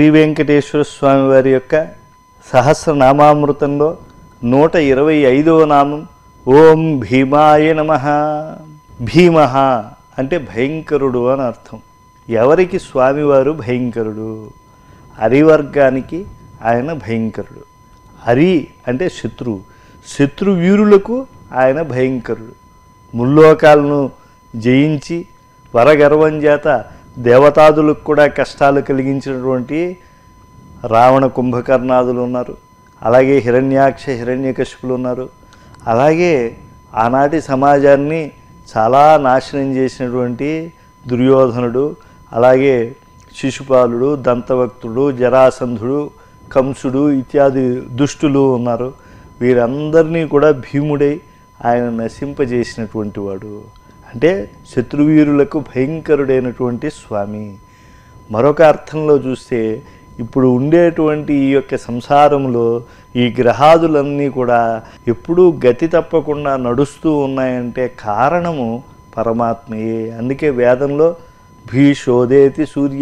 వెంకటేశ్వర స్వామి వారి యొక్క సహస్రనామామృతంలో 125వ నామం ఓం భీమాయ నమః. భీమః అంటే భయంకరుడు అని అర్థం. ఎవరికి స్వామివారు భయంకరుడు? హరివర్గానికి ఆయన భయంకరుడు. హరి అంటే శత్రువు, శత్రువీరులకు ఆయన భయంకరుడు. ముల్లోకాలను జయించి వరగర్వం చేత దేవతాదులకు కూడా కష్టాలు కలిగించినటువంటి రావణ కుంభకర్ణాదులు ఉన్నారు. అలాగే హిరణ్యాక్ష హిరణ్యకశిపులు ఉన్నారు. అలాగే ఆనాటి సమాజాన్ని చాలా నాశనం చేసినటువంటి దుర్యోధనుడు, అలాగే శిశుపాలుడు, దంతవక్తుడు, జరాసంధుడు, కంసుడు ఇత్యాది దుష్టులు ఉన్నారు. వీరందరినీ కూడా భీముడై ఆయన నశింపజేసినటువంటి వాడు. అంటే శత్రువీరులకు భయంకరుడైనటువంటి స్వామి. మరొక అర్థంలో చూస్తే ఇప్పుడు ఉండేటువంటి ఈ యొక్క సంసారంలో ఈ గ్రహాదులన్నీ కూడా ఎప్పుడూ గతి తప్పకుండా నడుస్తూ ఉన్నాయంటే కారణము పరమాత్మయే. అందుకే వేదంలో భీషోదేతి సూర్య,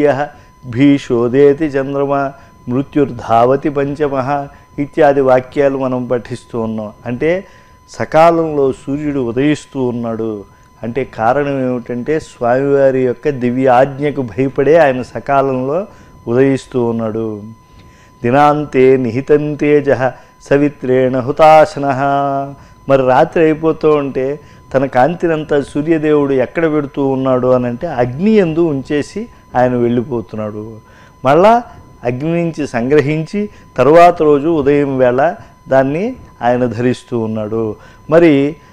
భీషోదేతి చంద్రమ, మృత్యుర్ధావతి పంచమః ఇత్యాది వాక్యాలు మనం పఠిస్తూ ఉన్నాం. అంటే సకాలంలో సూర్యుడు ఉదయిస్తూ ఉన్నాడు. అంటే కారణం ఏమిటంటే స్వామివారి యొక్క దివ్య ఆజ్ఞకు భయపడే ఆయన సకాలంలో ఉదయిస్తూ ఉన్నాడు. దినాంతే నిహితం తేజ సవిత్రేణ హుతాశనః. మరి రాత్రి అయిపోతూ ఉంటే తన కాంతినంతా సూర్యదేవుడు ఎక్కడ పెడుతూ ఉన్నాడు అని అంటే అగ్ని యందు ఉంచేసి ఆయన వెళ్ళిపోతున్నాడు. మళ్ళా అగ్ని నుంచి సంగ్రహించి తరువాత రోజు ఉదయం వేళ దాన్ని ఆయన ధరిస్తూ ఉన్నాడు. మరి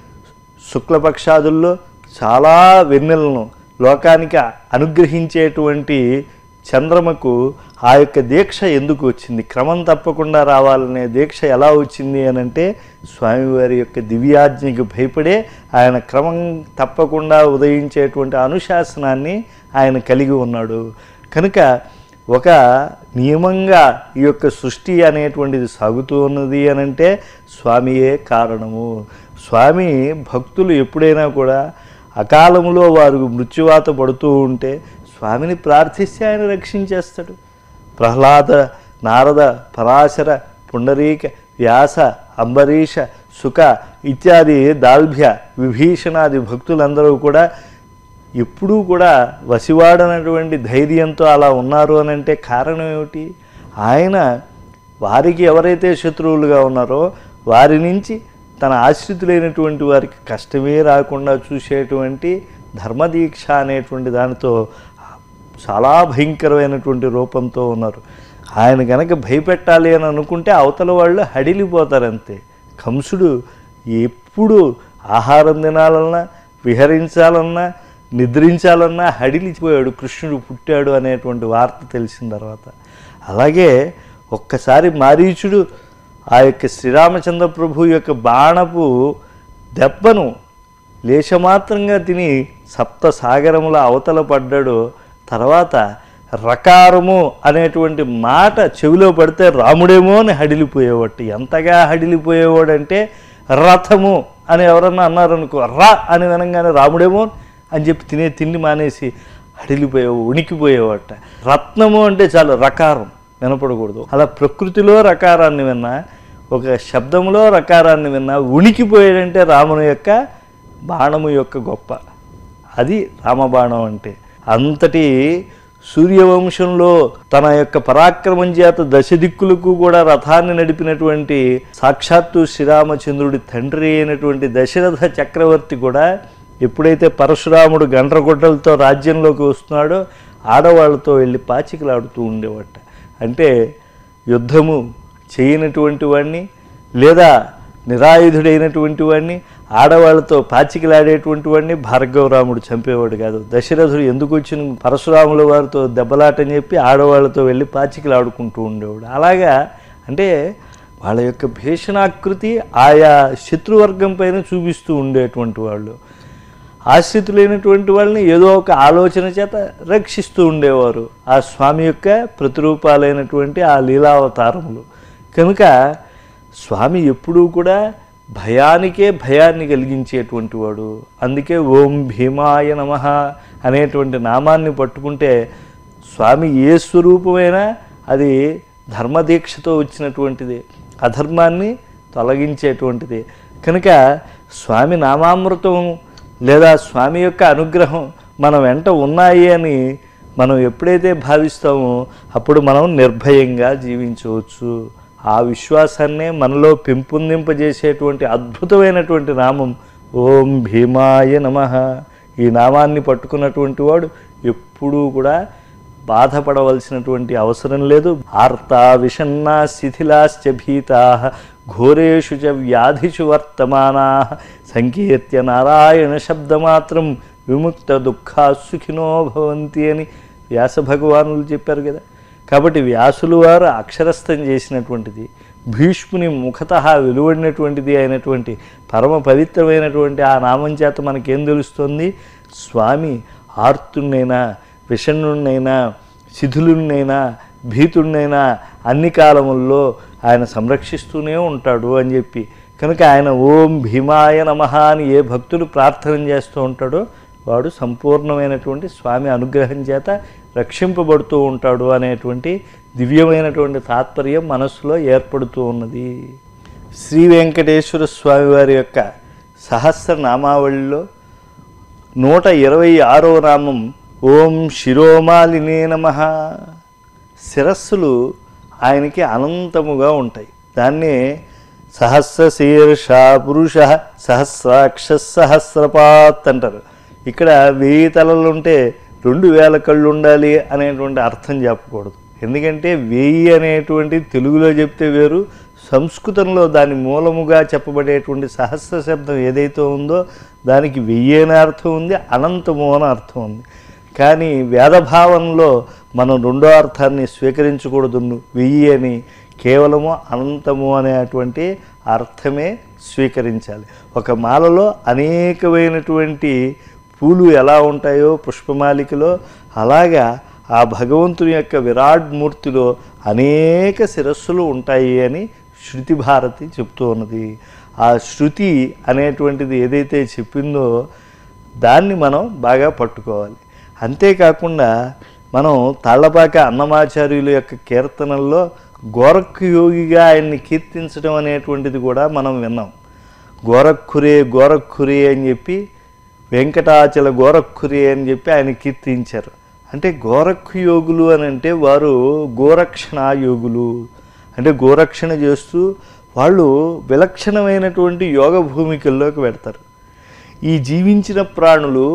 శుక్లపక్షాదుల్లో చాలా వెన్నెలను లోకానికి అనుగ్రహించేటువంటి చంద్రమకు ఆ యొక్క దీక్ష ఎందుకు వచ్చింది? క్రమం తప్పకుండా రావాలనే దీక్ష ఎలా వచ్చింది అని అంటే స్వామివారి యొక్క దివ్యాజ్ఞకి భయపడే ఆయన క్రమం తప్పకుండా ఉదయించేటువంటి అనుశాసనాన్ని ఆయన కలిగి ఉన్నాడు. కనుక ఒక నియమంగా ఈ యొక్క సృష్టి అనేటువంటిది సాగుతూ ఉన్నది అని అంటే స్వామియే కారణము. స్వామి భక్తులు ఎప్పుడైనా కూడా అకాలంలో వారు మృత్యువాత పడుతూ ఉంటే స్వామిని ప్రార్థిస్తే ఆయన రక్షించేస్తాడు. ప్రహ్లాద, నారద, పరాశర, పుండరీక, వ్యాస, అంబరీష, సుఖ ఇత్యాది దాల్భ్య, విభీషణాది భక్తులందరూ కూడా ఎప్పుడూ కూడా వసివాడనటువంటి ధైర్యంతో అలా ఉన్నారు అని అంటే కారణం ఏమిటి? ఆయన వారికి ఎవరైతే శత్రువులుగా ఉన్నారో వారి నుంచి తన ఆశ్రితులైనటువంటి వారికి కష్టమే రాకుండా చూసేటువంటి ధర్మదీక్ష అనేటువంటి దానితో చాలా భయంకరమైనటువంటి రూపంతో ఉన్నారు. ఆయన కనుక భయపెట్టాలి అని అనుకుంటే అవతల వాళ్ళు హడిలిపోతారంతే. కంసుడు ఎప్పుడు ఆహారం తినాలన్నా, విహరించాలన్నా, నిద్రించాలన్నా హడిలిపోయాడు కృష్ణుడు పుట్టాడు అనేటువంటి వార్త తెలిసిన తర్వాత. అలాగే ఒక్కసారి మారీచుడు ఆ యొక్క శ్రీరామచంద్ర ప్రభు యొక్క బాణపు దెబ్బను లేశమాత్రంగా తిని సప్త సాగరముల అవతల పడ్డాడు. తర్వాత రకారము అనేటువంటి మాట చెవిలో పడితే రాముడేమో అని హడిలిపోయేవాడు. ఎంతగా హడిలిపోయేవాడంటే రథము అని ఎవరన్నా అన్నారనుకో, రా అని వినంగానే రాముడేమో అని చెప్పి తినే తిండి మానేసి హడిలిపోయేవాడు, ఉనికిపోయేవాట. రత్నము అంటే చాలు రకారం వినపడకూడదు. అలా ప్రకృతిలో రకారాన్ని విన్నా, ఒక శబ్దంలో రకారాన్ని విన్నా ఉనికిపోయాడంటే రాముని యొక్క బాణము యొక్క గొప్ప. అది రామబాణం అంటే. అంతటి సూర్యవంశంలో తన యొక్క పరాక్రమం చేత దశ దిక్కులకు కూడా రథాన్ని నడిపినటువంటి సాక్షాత్తు శ్రీరామచంద్రుడి తండ్రి అయినటువంటి దశరథ చక్రవర్తి కూడా ఎప్పుడైతే పరశురాముడు గండ్రగొడ్డలతో రాజ్యంలోకి వస్తున్నాడో ఆడవాళ్లతో వెళ్ళి పాచికలాడుతూ ఉండేవాట. అంటే యుద్ధము చేయనటువంటి వాడిని లేదా నిరాయుధుడైనటువంటి వాడిని, ఆడవాళ్లతో పాచికలాడేటువంటి వాడిని భార్గవరాముడు చంపేవాడు కాదు. దశరథుడు ఎందుకు వచ్చిన పరశురాముల వారితో దెబ్బలాటని చెప్పి ఆడవాళ్లతో వెళ్ళి పాచికలాడుకుంటూ ఉండేవాడు. అలాగా అంటే వాళ్ళ యొక్క భీషణాకృతి ఆయా శత్రువర్గం పైన చూపిస్తూ ఉండేటువంటి వాళ్ళు. ఆశ్రితులైనటువంటి వాళ్ళని ఏదో ఒక ఆలోచన చేత రక్షిస్తూ ఉండేవారు ఆ స్వామి యొక్క ప్రతిరూపాలైనటువంటి ఆ లీలావతారములు. కనుక స్వామి ఎప్పుడూ కూడా భయానికే భయాన్ని కలిగించేటువంటి వాడు. అందుకే ఓం భీమాయ నమః అనేటువంటి నామాన్ని పట్టుకుంటే స్వామి ఏ స్వరూపమైనా అది ధర్మదీక్షతో వచ్చినటువంటిది, అధర్మాన్ని తొలగించేటువంటిది. కనుక స్వామి నామామృతం లేదా స్వామి యొక్క అనుగ్రహం మన వెంట ఉన్నాయి అని మనం ఎప్పుడైతే భావిస్తామో అప్పుడు మనం నిర్భయంగా జీవించవచ్చు. ఆ విశ్వాసాన్నే మనలో పెంపొందింపజేసేటువంటి అద్భుతమైనటువంటి నామం ఓం భీమాయ నమః. ఈ నామాన్ని పట్టుకున్నటువంటి వాడు ఎప్పుడూ కూడా బాధపడవలసినటువంటి అవసరం లేదు. ఆర్తా విషన్నా శిథిలాశ్చ భీతా ఘోరేషు చ వ్యాధిషు వర్తమానా సంకీర్త్య నారాయణ శబ్దమాత్రం విముక్త దుఃఖా సుఖినో భవంతి అని వ్యాస భగవానులు చెప్పారు కదా. కాబట్టి వ్యాసులు వారు అక్షరస్థం చేసినటువంటిది, భీష్ముని ముఖతః వెలువడినటువంటిది అయినటువంటి పరమ పవిత్రమైనటువంటి ఆ నామం చేత మనకేం తెలుస్తుంది? స్వామి ఆర్తున్నైనా, విషణున్నైనా, శిథిలున్నైనా, భీతున్నైనా అన్ని కాలముల్లో ఆయన సంరక్షిస్తూనే ఉంటాడు అని చెప్పి. కనుక ఆయన ఓం భీమాయ నమః అని ఏ భక్తుడు ప్రార్థన చేస్తూ ఉంటాడో వాడు సంపూర్ణమైనటువంటి స్వామి అనుగ్రహం చేత రక్షింపబడుతూ ఉంటాడు అనేటువంటి దివ్యమైనటువంటి తాత్పర్యం మనస్సులో ఏర్పడుతూ ఉన్నది. శ్రీ వెంకటేశ్వర స్వామి వారి యొక్క సహస్రనామావళిలో 126వ నామం ఓం శిరోమాలినే నమః. శిరస్సులు ఆయనకి అనంతముగా ఉంటాయి. దాన్నే సహస్రశీర్ష పురుష సహస్రాక్ష సహస్రపాత్ అంటారు. ఇక్కడ 1000 తలలు ఉంటే 2000 కళ్ళు ఉండాలి అనేటువంటి అర్థం చెప్పకూడదు. ఎందుకంటే 1000 అనేటువంటి తెలుగులో చెప్తే వేరు, సంస్కృతంలో దాని మూలముగా చెప్పబడేటువంటి సహస్ర శబ్దం ఏదైతే ఉందో దానికి 1000 అనే అర్థం ఉంది, అనంతము అని అర్థం ఉంది. కానీ వేదభావంలో మనం రెండో అర్థాన్ని స్వీకరించకూడదు. 1000 అని కేవలము అనంతము అనేటువంటి అర్థమే స్వీకరించాలి. ఒక మాలలో అనేకమైనటువంటి పూలు ఎలా ఉంటాయో పుష్పమాలికలో, అలాగా ఆ భగవంతుని యొక్క విరాట్ మూర్తిలో అనేక శిరస్సులు ఉంటాయి అని శృతి భారతి చెప్తూ ఉన్నది. ఆ శృతి అనేటువంటిది ఏదైతే చెప్పిందో దాన్ని మనం బాగా పట్టుకోవాలి. అంతేకాకుండా మనం తాళ్లపాక అన్నమాచార్యుల యొక్క కీర్తనల్లో గోరఖ్ యోగిగా ఆయన్ని కీర్తించడం అనేటువంటిది కూడా మనం విన్నాం. గోరఖురే గోరఖురే అని చెప్పి, వెంకటాచల గోరఖురే అని చెప్పి ఆయన కీర్తించారు. అంటే గోరఖ్ యోగులు అని అంటే వారు గోరక్షణ యోగులు, అంటే గోరక్షణ చేస్తూ వాళ్ళు విలక్షణమైనటువంటి యోగ భూమికల్లోకి పెడతారు. ఈ జీవించిన ప్రాణులు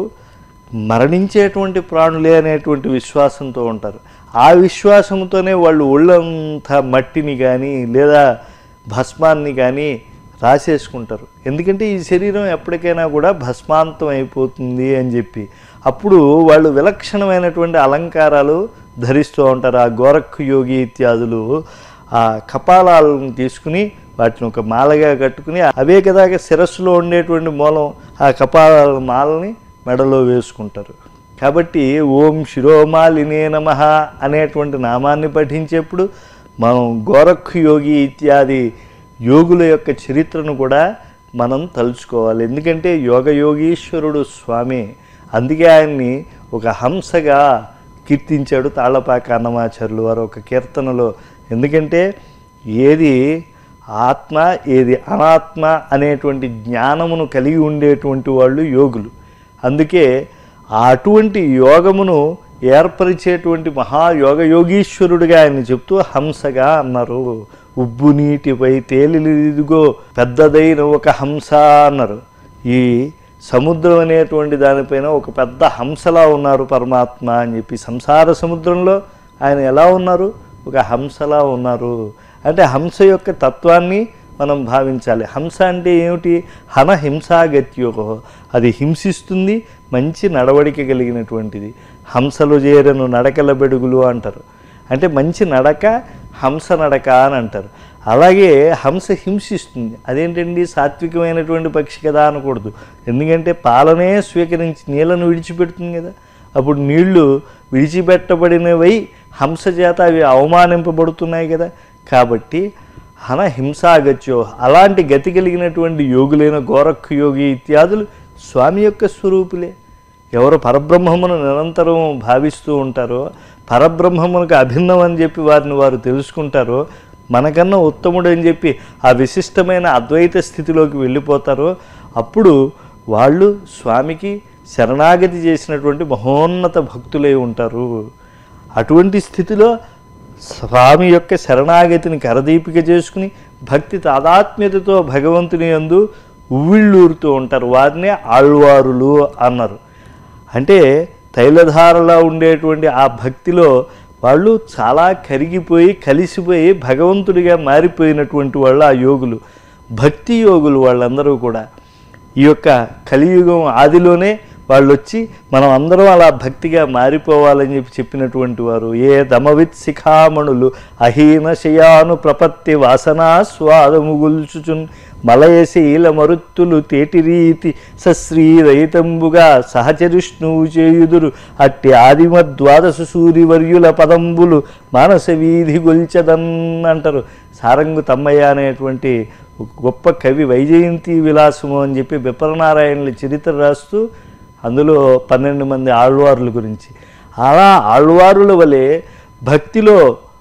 మరణించేటువంటి ప్రాణులే అనేటువంటి విశ్వాసంతో ఉంటారు. ఆ విశ్వాసంతోనే వాళ్ళు ఒళ్ళంతా మట్టిని కానీ లేదా భస్మాన్ని కానీ రాసేసుకుంటారు. ఎందుకంటే ఈ శరీరం ఎప్పటికైనా కూడా భస్మాంతం అయిపోతుంది అని చెప్పి. అప్పుడు వాళ్ళు విలక్షణమైనటువంటి అలంకారాలు ధరిస్తూ ఉంటారు. ఆ గోరఖ్ యోగి ఇత్యాదులు ఆ కపాలాలను తీసుకుని వాటిని ఒక మాలగా కట్టుకుని, అవే కదా శిరస్సులో ఉండేటువంటి మూలం, ఆ కపాలాల మాలని మెడలో వేసుకుంటారు. కాబట్టి ఓం శిరోమాలినే నమః అనేటువంటి నామాన్ని పఠించేప్పుడు మనం గోరఖ్ యోగి ఇత్యాది యోగుల యొక్క చరిత్రను కూడా మనం తలుచుకోవాలి. ఎందుకంటే యోగయోగీశ్వరుడు స్వామి, అందుకే ఆయన్ని ఒక హంసగా కీర్తించాడు తాళ్లపాక అన్నమాచార్యులు వారు ఒక కీర్తనలో. ఎందుకంటే ఏది ఆత్మ ఏది అనాత్మ అనేటువంటి జ్ఞానమును కలిగి ఉండేటువంటి వాళ్ళు యోగులు. అందుకే అటువంటి యోగమును ఏర్పరిచేటువంటి మహాయోగయోగీశ్వరుడిగా ఆయన చెప్తూ హంసగా అన్నారు. ఉబ్బు నీటిపై తేలిదిగో పెద్దదైన ఒక హంస అన్నారు. ఈ సముద్రం అనేటువంటి దానిపైన ఒక పెద్ద హంసలా ఉన్నారు పరమాత్మ అని చెప్పి. సంసార సముద్రంలో ఆయన ఎలా ఉన్నారు? ఒక హంసలా ఉన్నారు. అంటే హంస యొక్క తత్వాన్ని మనం భావించాలి. హంస అంటే ఏమిటి? హన హింసాగత్యో, అది హింసిస్తుంది, మంచి నడవడిక కలిగినటువంటిది. హంసలు చేరను నడకల బెడుగులు అంటారు. అంటే మంచి నడక హంస నడక అని అంటారు. అలాగే హంస హింసిస్తుంది. అదేంటండి, సాత్వికమైనటువంటి పక్షి కదా అనకూడదు. ఎందుకంటే పాలనే స్వీకరించి నీళ్లను విడిచిపెడుతుంది కదా. అప్పుడు నీళ్లు విడిచిపెట్టబడినవై హంస చేత అవి అవమానింపబడుతున్నాయి కదా. కాబట్టి హన హింసాగత్యో, అలాంటి గతి కలిగినటువంటి యోగులైన గోరఖ్ యోగి ఇత్యాదులు స్వామి యొక్క స్వరూపులే. ఎవరు పరబ్రహ్మమును నిరంతరం భావిస్తూ ఉంటారో, పరబ్రహ్మమునకు అభిన్నం అని చెప్పి వారిని వారు తెలుసుకుంటారో, మనకన్నా ఉత్తముడు అని చెప్పి ఆ విశిష్టమైన అద్వైత స్థితిలోకి వెళ్ళిపోతారో, అప్పుడు వాళ్ళు స్వామికి శరణాగతి చేసినటువంటి మహోన్నత భక్తులై ఉంటారు. అటువంటి స్థితిలో స్వామి యొక్క శరణాగతిని కరదీపిక చేసుకుని భక్తి తాదాత్మ్యతతో భగవంతుని యందు ఉవ్విళ్ళూరుతూ ఉంటారు. వారినే ఆళ్వారులు అన్నారు. అంటే తైలధారలా ఉండేటువంటి ఆ భక్తిలో వాళ్ళు చాలా కరిగిపోయి కలిసిపోయి భగవంతుడిగా మారిపోయినటువంటి వాళ్ళు ఆ యోగులు, భక్తి యోగులు. వాళ్ళందరూ కూడా ఈ యొక్క కలియుగం ఆదిలోనే వాళ్ళు వచ్చి మనం అందరం అలా భక్తిగా మారిపోవాలని చెప్పి చెప్పినటువంటి వారు. ఏ దమవిత్ శిఖామణులు అహీన శయాను ప్రపత్తి వాసనా స్వాదముగుల్చుచున్ మలయశీల మరుత్తులు తేటిరీతి సశ్రీరహితంబుగా సహచరిష్ణువు చేయుదురు అట్టి ఆదిమ ద్వాదశ సూరివర్యుల పదంబులు మానస వీధి గొల్చదన్ అంటారు. సారంగు తమ్మయ్య అనేటువంటి గొప్ప కవి వైజయంతి విలాసము అని చెప్పి విప్రనారాయణుల చరిత్ర రాస్తూ అందులో 12 మంది ఆళ్వారుల గురించి, అలా ఆళ్వారుల వలె భక్తిలో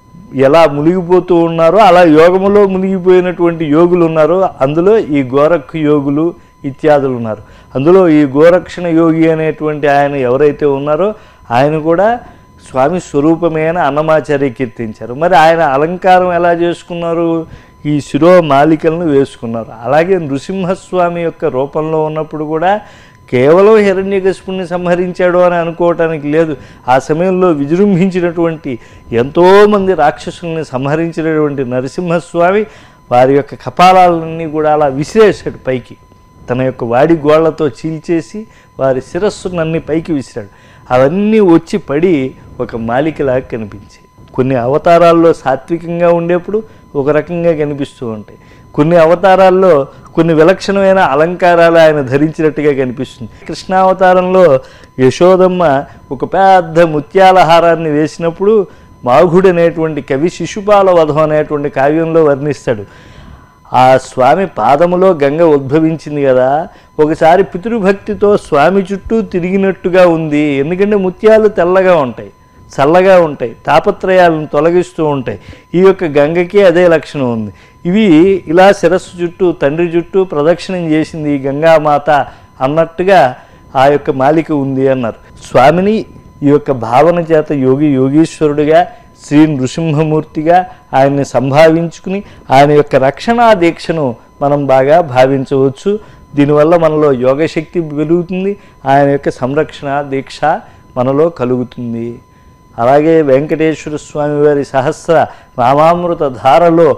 ఎలా మునిగిపోతూ ఉన్నారో అలా యోగములో మునిగిపోయినటువంటి యోగులు ఉన్నారో అందులో ఈ గోరక్ష యోగులు ఇత్యాదులు ఉన్నారు. అందులో ఈ గోరక్షణ యోగి అనేటువంటి ఆయన ఎవరైతే ఉన్నారో ఆయన కూడా స్వామి స్వరూపమైన అన్నమాచార్య కీర్తించారు. మరి ఆయన అలంకారం ఎలా చేసుకున్నారు? ఈ శిరోమాలికలను వేసుకున్నారు. అలాగే నృసింహస్వామి యొక్క రూపంలో ఉన్నప్పుడు కూడా కేవలం హిరణ్యకశిపుణ్ణి సంహరించాడు అని అనుకోవటానికి లేదు. ఆ సమయంలో విజృంభించినటువంటి ఎంతోమంది రాక్షసుల్ని సంహరించినటువంటి నరసింహస్వామి వారి యొక్క కపాలాలన్నీ కూడా అలా విసిరేశాడు పైకి. తన యొక్క వాడి గోళ్లతో చీల్చేసి వారి శిరస్సునన్నీ పైకి విసిరాడు. అవన్నీ వచ్చి పడి ఒక మాలికలాగా కనిపించాయి. కొన్ని అవతారాల్లో సాత్వికంగా ఉండేప్పుడు ఒక రకంగా కనిపిస్తూ ఉంటాయి. కొన్ని అవతారాల్లో కొన్ని విలక్షణమైన అలంకారాలు ఆయన ధరించినట్టుగా కనిపిస్తుంది. కృష్ణావతారంలో యశోదమ్మ ఒక పెద్ద ముత్యాల హారాన్ని వేసినప్పుడు మాఘుడు అనేటువంటి కవి శిశుపాల వధం అనేటువంటి కావ్యంలో వర్ణిస్తాడు. ఆ స్వామి పాదములో గంగ ఉద్భవించింది కదా, ఒకసారి పితృభక్తితో స్వామి చుట్టూ తిరిగినట్టుగా ఉంది. ఎందుకంటే ముత్యాలు తెల్లగా ఉంటాయి, చల్లగా ఉంటాయి, తాపత్రయాలను తొలగిస్తూ ఉంటాయి. ఈ యొక్క గంగకి అదే లక్షణం ఉంది. ఇవి ఇలా శిరస్సు చుట్టూ తండ్రి చుట్టూ ప్రదక్షిణం చేసింది ఈ గంగామాత అన్నట్టుగా ఆ యొక్క మాలిక ఉంది అన్నారు. స్వామిని ఈ యొక్క భావన చేత యోగీశ్వరుడిగా శ్రీ నృసింహమూర్తిగా ఆయన్ని సంభావించుకుని ఆయన యొక్క రక్షణా దీక్షను మనం బాగా భావించవచ్చు. దీనివల్ల మనలో యోగశక్తి పెరుగుతుంది, ఆయన యొక్క సంరక్షణ దీక్ష మనలో కలుగుతుంది. అలాగే వెంకటేశ్వర స్వామి వారి సహస్ర నామామృత ధారలో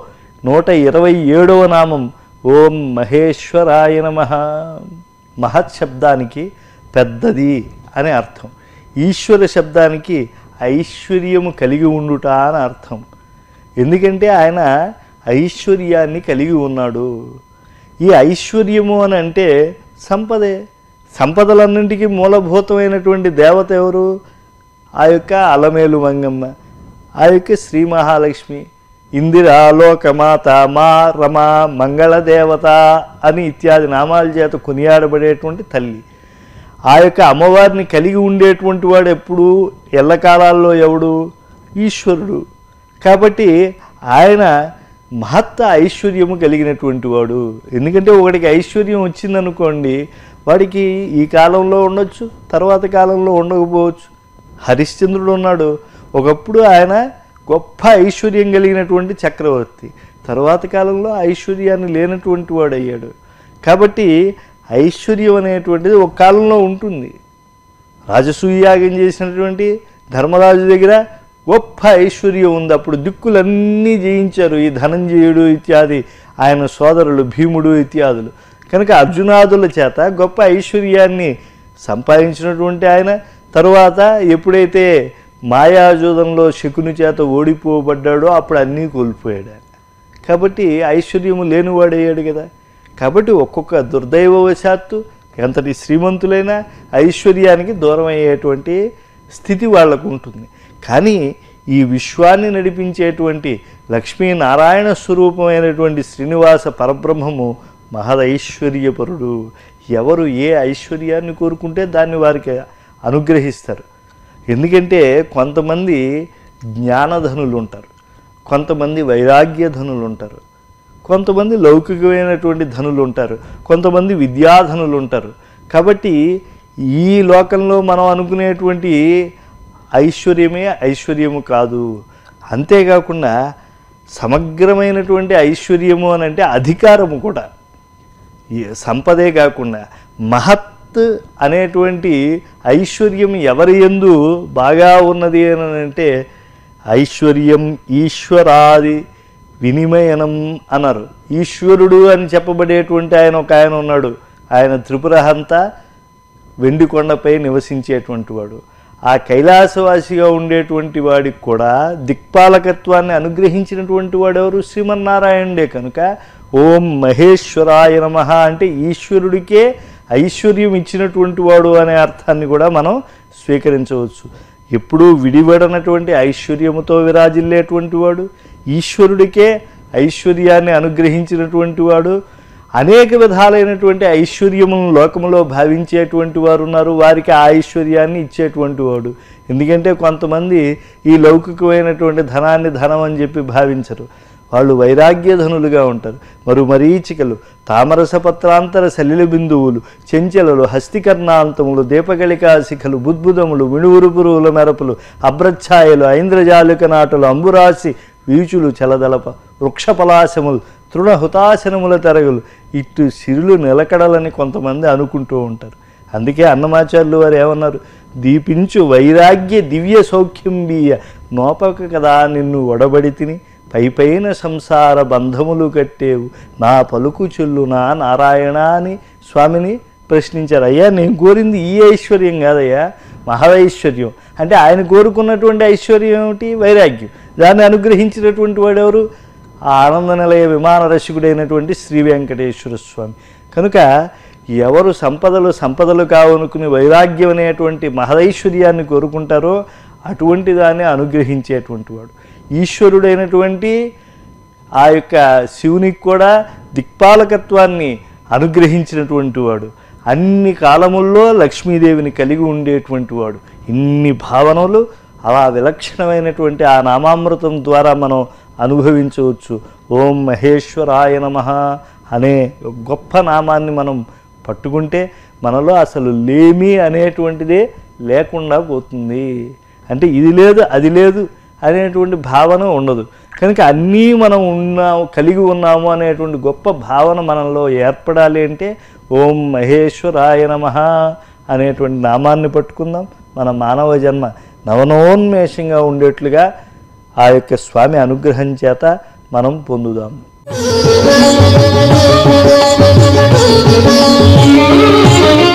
127వ నామం ఓం మహేశ్వరాయ నమః. మహత్ శబ్దానికి పెద్దది అనే అర్థం, ఈశ్వర శబ్దానికి ఐశ్వర్యము కలిగి ఉండుట అని అర్థం. ఎందుకంటే ఆయన ఐశ్వర్యాన్ని కలిగి ఉన్నాడు. ఈ ఐశ్వర్యము అని అంటే సంపదే. సంపదలన్నింటికీ మూలభూతమైనటువంటి దేవత ఎవరు? ఆ యొక్క అలమేలు మంగమ్మ, ఆ యొక్క శ్రీ మహాలక్ష్మి, ఇందిరాలోకమాత, మా రమా, మంగళదేవత అని ఇత్యాది నామాల చేత కొనియాడబడేటువంటి తల్లి. ఆ యొక్క అమ్మవారిని కలిగి ఉండేటువంటి వాడు ఎప్పుడు ఎల్లకాలాల్లో ఎవడు? ఈశ్వరుడు. కాబట్టి ఆయన మహత్త ఐశ్వర్యము కలిగినటువంటి వాడు. ఎందుకంటే ఒకడికి ఐశ్వర్యం వచ్చిందనుకోండి, వాడికి ఈ కాలంలో ఉండొచ్చు, తర్వాత కాలంలో ఉండకపోవచ్చు. హరిశ్చంద్రుడు ఉన్నాడు, ఒకప్పుడు ఆయన గొప్ప ఐశ్వర్యం కలిగినటువంటి చక్రవర్తి, తర్వాత కాలంలో ఐశ్వర్యాన్ని లేనటువంటి వాడు అయ్యాడు. కాబట్టి ఐశ్వర్యం అనేటువంటిది ఒక కాలంలో ఉంటుంది. రాజసూయాగం చేసినటువంటి ధర్మరాజు దగ్గర గొప్ప ఐశ్వర్యం ఉంది, అప్పుడు దిక్కులన్నీ జయించారు ఈ ధనంజయుడు ఇత్యాది ఆయన సోదరులు భీముడు ఇత్యాదులు. కనుక అర్జునాదుల చేత గొప్ప ఐశ్వర్యాన్ని సంపాదించినటువంటి ఆయన తరువాత ఎప్పుడైతే మాయాజూదంలో శకుని చేత ఓడిపోబడ్డాడో అప్పుడు అన్నీ కోల్పోయాడు ఆయన. కాబట్టి ఐశ్వర్యము లేనివాడయ్యాడు కదా. కాబట్టి ఒక్కొక్క దుర్దైవవశాత్తు ఎంతటి శ్రీమంతులైనా ఐశ్వర్యానికి దూరం అయ్యేటువంటి స్థితి వాళ్లకు ఉంటుంది. కానీ ఈ విశ్వాన్ని నడిపించేటువంటి లక్ష్మీనారాయణ స్వరూపమైనటువంటి శ్రీనివాస పరబ్రహ్మము మహదైశ్వర్యపరుడు. ఎవరు ఏ ఐశ్వర్యాన్ని కోరుకుంటే దాన్ని వారికి అనుగ్రహిస్తారు. ఎందుకంటే కొంతమంది జ్ఞానధనులు ఉంటారు, కొంతమంది వైరాగ్యధనులు ఉంటారు, కొంతమంది లౌకికమైనటువంటి ధనులు ఉంటారు, కొంతమంది విద్యాధనులు ఉంటారు. కాబట్టి ఈ లోకంలో మనం అనుకునేటువంటి ఐశ్వర్యమే ఐశ్వర్యము కాదు. అంతేకాకుండా సమగ్రమైనటువంటి ఐశ్వర్యము అని అంటే అధికారము కూడా, సంపదే కాకుండా మహత్ అనేటువంటి ఐశ్వర్యం ఎవరి యందు బాగా ఉన్నది అని అంటే ఐశ్వర్యం ఈశ్వరాది వినిమయనం అన్నారు. ఈశ్వరుడు అని చెప్పబడేటువంటి ఆయన ఉన్నాడు. ఆయన త్రిపురహంతా వెండి కొండపై నివసించేటువంటి వాడు. ఆ కైలాసవాసిగా ఉండేటువంటి వాడికి కూడా దిక్పాలకత్వాన్ని అనుగ్రహించినటువంటి వాడెవరు? శ్రీమన్నారాయణుడే. కనుక ఓం మహేశ్వరాయ నమః అంటే ఈశ్వరుడికే ఐశ్వర్యం ఇచ్చినటువంటి వాడు అనే అర్థాన్ని కూడా మనం స్వీకరించవచ్చు. ఎప్పుడూ విడివడనటువంటి ఐశ్వర్యముతో విరాజిల్లేటువంటి వాడు, ఈశ్వరుడికే ఐశ్వర్యాన్ని అనుగ్రహించినటువంటి వాడు. అనేక విధాలైనటువంటి ఐశ్వర్యములను లోకములో భావించేటువంటి వారు ఉన్నారు, వారికి ఆ ఐశ్వర్యాన్ని ఇచ్చేటువంటి వాడు. ఎందుకంటే కొంతమంది ఈ లౌకికమైనటువంటి ధనాన్ని ధనం అని చెప్పి భావించరు, వాళ్ళు వైరాగ్యధనులుగా ఉంటారు. మరీచికలు, తామరసపత్రాంతర సలిల బిందువులు, చెంచెలలు, హస్తికర్ణాంతములు, దీపగళికా శిఖలు, బుద్బుదములు, మిణువురుపురువుల మెరపులు, అభ్రఛాయలు, ఐంద్రజాలిక నాటులు, అంబురాశి వీచులు, చలదలప వృక్షపలాశములు, తృణహుతాశనముల తెరగులు, ఇటు సిరులు నిలకడలని కొంతమంది అనుకుంటూ ఉంటారు. అందుకే అన్నమాచార్యులు వారు ఏమన్నారు? దీపించు వైరాగ్య దివ్య సౌఖ్యం బియ్య నోపక కదా నిన్ను ఒడబడి తిని పైపైన సంసార బంధములు కట్టేవు నా పలుకు చెల్లునా నారాయణ అని స్వామిని ప్రశ్నించారు. అయ్యా, నేను కోరింది ఈ ఐశ్వర్యం కాదయ్యా, మహైశ్వర్యం. అంటే ఆయన కోరుకున్నటువంటి ఐశ్వర్యం ఏమిటి? వైరాగ్యం. దాన్ని అనుగ్రహించినటువంటి వాడెవరు? ఆ ఆనంద నిలయ విమాన రసికుడైనటువంటి శ్రీ వెంకటేశ్వర స్వామి. కనుక ఎవరు సంపదలు కావనుకుని వైరాగ్యం అనేటువంటి మహైశ్వర్యాన్ని కోరుకుంటారో అటువంటి దాన్ని అనుగ్రహించేటువంటి వాడు. ఈశ్వరుడైనటువంటి ఆ యొక్క శివునికి కూడా దిక్పాలకత్వాన్ని అనుగ్రహించినటువంటి వాడు. అన్ని కాలముల్లో లక్ష్మీదేవిని కలిగి ఉండేటువంటి వాడు. ఇన్ని భావనలు అలా విలక్షణమైనటువంటి ఆ నామామృతం ద్వారా మనం అనుభవించవచ్చు. ఓం మహేశ్వరాయ నమః అనే గొప్ప నామాన్ని మనం పట్టుకుంటే మనలో అసలు లేమి అనేటువంటిదే లేకుండా పోతుంది. అంటే ఇది లేదు అది లేదు అనేటువంటి భావన ఉండదు. కనుక అన్నీ మనం కలిగి ఉన్నాము అనేటువంటి గొప్ప భావన మనలో ఏర్పడాలి అంటే ఓం మహేశ్వరాయ నమః అనేటువంటి నామాన్ని పట్టుకుందాం. మన మానవ జన్మ నవనోన్మేషంగా ఉండేట్లుగా ఆ యొక్క స్వామి అనుగ్రహం చేత మనం పొందుదాం.